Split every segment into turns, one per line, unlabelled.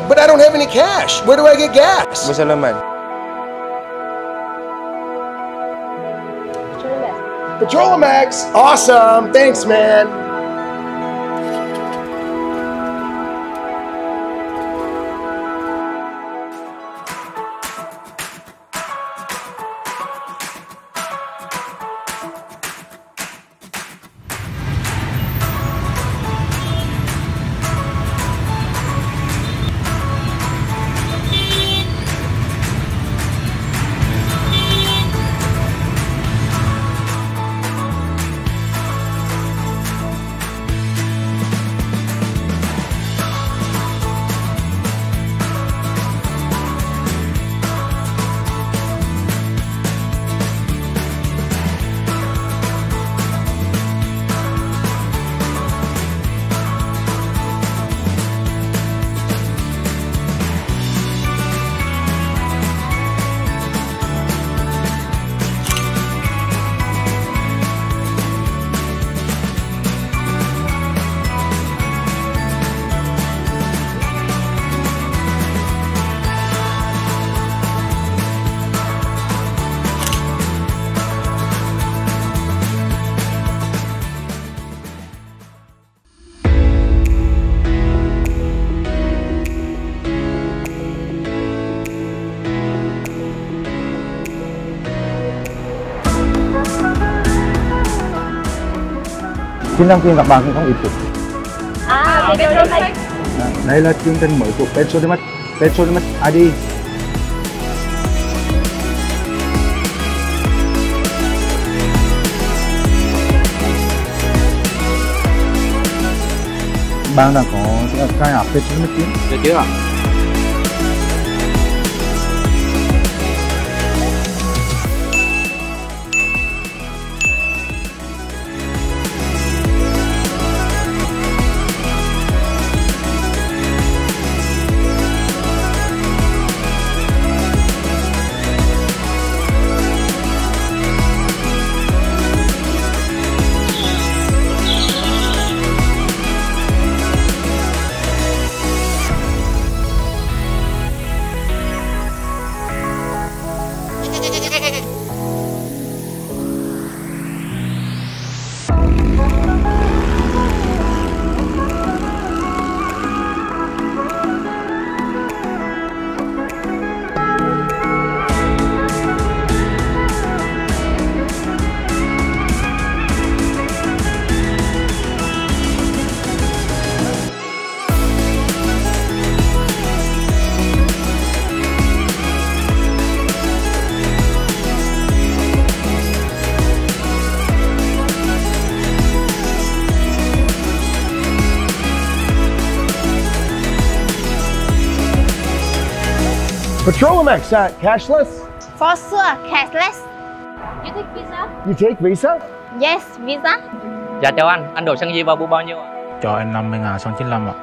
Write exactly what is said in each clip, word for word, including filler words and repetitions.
But I don't have any cash. Where do I get gas?
Masalaman.
Petrolimex. Awesome. Thanks, man.
Xin đăng ký các bạn cũng không ít chút.
À, Petrolimex.
Đây là chương trình mới của Petrolimex, Petrolimex i đê. Bạn đã có cài app Petrolimex chưa?
Được chưa ạ?
Petrolimex at cashless?
For sure, cashless. You take Visa?
You take Visa?
Yes, Visa.
Dạ chào anh, anh đổ xăng gì vào bù bao nhiêu ạ?
Cho em năm mươi ngàn xăng chín mươi lăm ạ.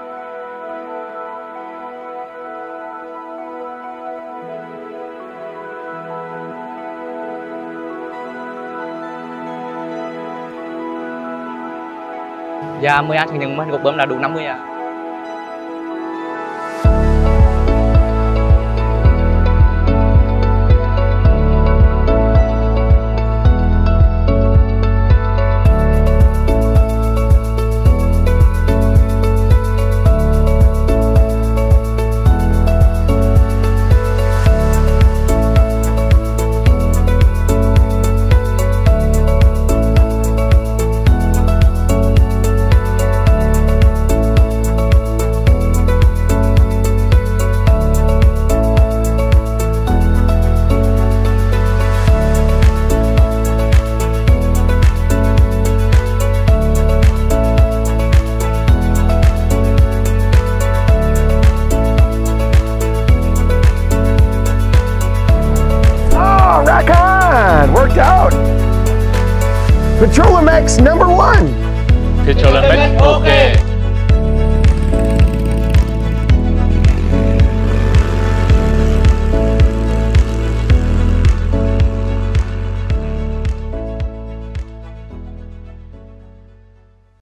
Dạ mười anh thằng nhận mình gục bơm là đủ năm mươi ạ.
Worked out. Petrolimex number one.
Petrolimex ok.